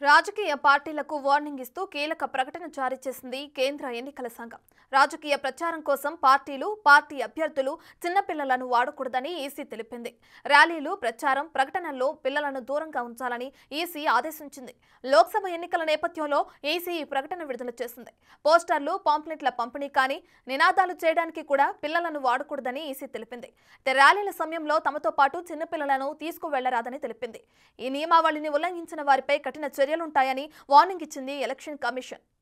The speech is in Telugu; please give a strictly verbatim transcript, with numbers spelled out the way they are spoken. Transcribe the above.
రాజకీయ పార్టీలకు వార్నింగ్ ఇస్తూ కీలక ప్రకటన జారీ చేసింది కేంద్ర ఎన్నికల సంఘం. రాజకీయ ప్రచారం కోసం పార్టీలు, పార్టీ అభ్యర్థులు చిన్నపిల్లలను వాడకూడదని ఈసీ తెలిపింది. ర్యాలీలు, ప్రచారం, ప్రకటనల్లో పిల్లలను దూరంగా ఉంచాలని ఈసీ ఆదేశించింది. లోక్సభ ఎన్నికల నేపథ్యంలో ఈసీ ఈ ప్రకటన విడుదల చేసింది. పోస్టర్లు, పాంప్లెట్ల పంపిణీ కానీ, నినాదాలు చేయడానికి కూడా పిల్లలను వాడకూడదని ఈసీ తెలిపింది. ర్యాలీల సమయంలో తమతో పాటు చిన్నపిల్లలను తీసుకువెళ్లరాదని తెలిపింది. ఈ నియమావళిని ఉల్లంఘించిన వారిపై కఠిన చర్యలుంటాయని వార్నింగ్ ఇచ్చింది ఎలక్షన్ కమిషన్.